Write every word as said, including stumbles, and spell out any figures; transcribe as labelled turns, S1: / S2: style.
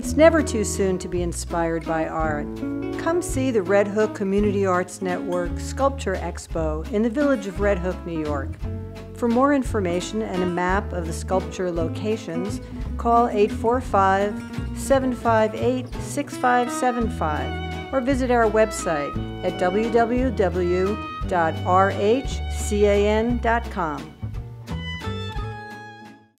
S1: It's never too soon to be inspired by art. Come see the Red Hook Community Arts Network Sculpture Expo in the village of Red Hook, New York. For more information and a map of the sculpture locations, call eight four five, seven five eight, six five seven five or visit our website at w w w dot r h can dot com.